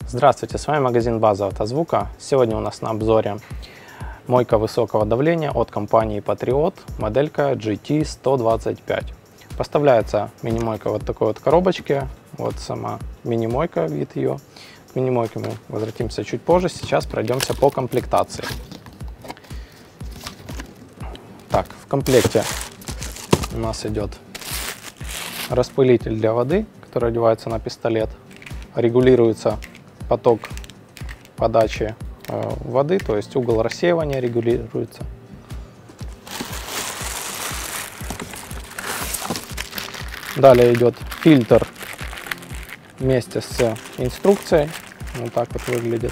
Здравствуйте, с вами магазин База Автозвука. Сегодня у нас на обзоре мойка высокого давления от компании Patriot, моделька GT125. Поставляется мини-мойка вот такой вот коробочке. Вот сама мини-мойка, вид ее. К мини-мойке мы возвратимся чуть позже. Сейчас пройдемся по комплектации. Так, в комплекте у нас идет распылитель для воды, который одевается на пистолет. Регулируется поток подачи воды, то есть угол рассеивания регулируется. Далее идет фильтр вместе с инструкцией. Вот так вот выглядит.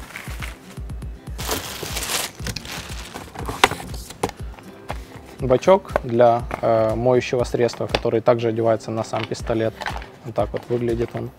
Бачок для моющего средства, который также одевается на сам пистолет. Вот так вот выглядит он.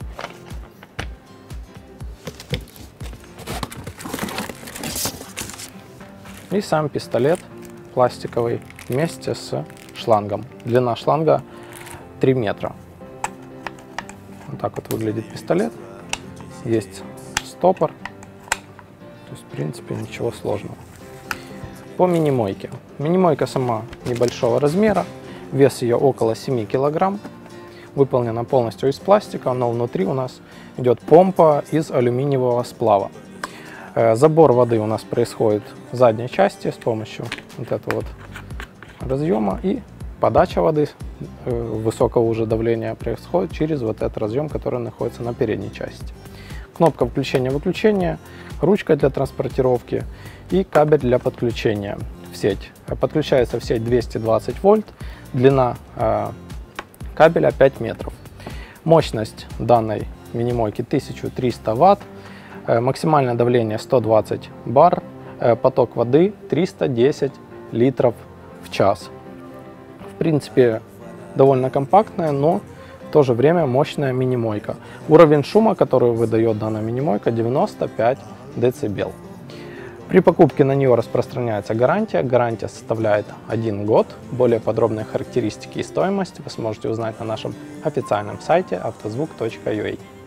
И сам пистолет пластиковый вместе с шлангом. Длина шланга 3 метра. Вот так вот выглядит пистолет. Есть стопор. То есть, в принципе, ничего сложного. По мини-мойке. Мини-мойка сама небольшого размера. Вес ее около 7 килограмм. Выполнена полностью из пластика, но внутри у нас идет помпа из алюминиевого сплава. Забор воды у нас происходит в задней части с помощью вот этого вот разъема, и подача воды высокого уже давления происходит через вот этот разъем, который находится на передней части. Кнопка включения-выключения, ручка для транспортировки и кабель для подключения в сеть. Подключается в сеть 220 вольт, длина кабеля 5 метров. Мощность данной мини-мойки 1300 ватт. Максимальное давление 120 бар, поток воды 310 литров в час. В принципе, довольно компактная, но в то же время мощная мини-мойка. Уровень шума, который выдает данная мини-мойка, 95 дБ. При покупке на нее распространяется гарантия. Гарантия составляет 1 год. Более подробные характеристики и стоимость вы сможете узнать на нашем официальном сайте автозвук.ua.